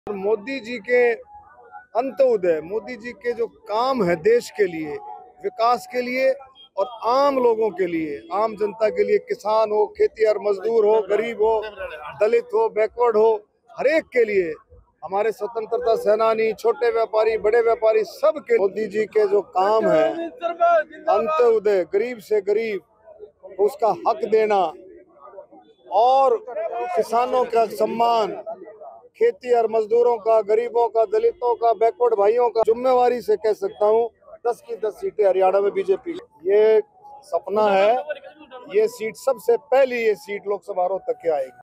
मोदी जी के अंत्योदय, मोदी जी के जो काम है देश के लिए, विकास के लिए और आम लोगों के लिए, आम जनता के लिए, किसान हो, खेती और मजदूर हो, गरीब हो, दलित हो, बैकवर्ड हो, हर एक के लिए, हमारे स्वतंत्रता सेनानी, छोटे व्यापारी, बड़े व्यापारी, सब के मोदी जी के जो काम है, अंत्योदय, गरीब से गरीब उसका हक देना और किसानों का सम्मान, खेती और मजदूरों का, गरीबों का, दलितों का, बैकवर्ड भाइयों का, जुम्मेवारी से कह सकता हूँ 10 की 10 सीटें हरियाणा में बीजेपी। ये सपना है, ये सीट सबसे पहली ये सीट लोकसभा तक के आएगी।